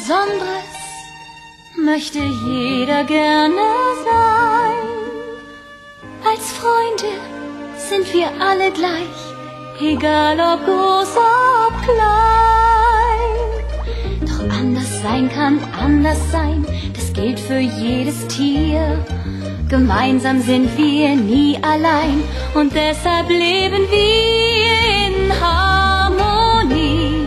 Besonderes möchte jeder gerne sein. Als Freunde sind wir alle gleich, egal ob groß, ob klein. Doch anders sein kann anders sein, das gilt für jedes Tier. Gemeinsam sind wir nie allein und deshalb leben wir in Harmonie.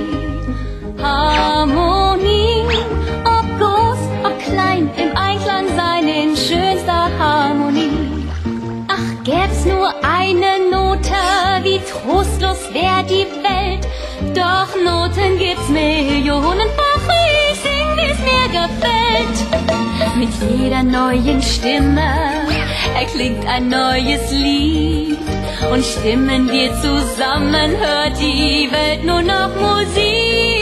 Harmonie, ob groß, ob klein, im Einklang sein in schönster Harmonie. Ach, gäb's nur eine Note, wie trostlos wär die Welt. Doch Noten gibt's millionenfach, ich sing, wie's mir gefällt. Mit jeder neuen Stimme erklingt ein neues Lied. Und stimmen wir zusammen, hört die Welt nur noch Musik.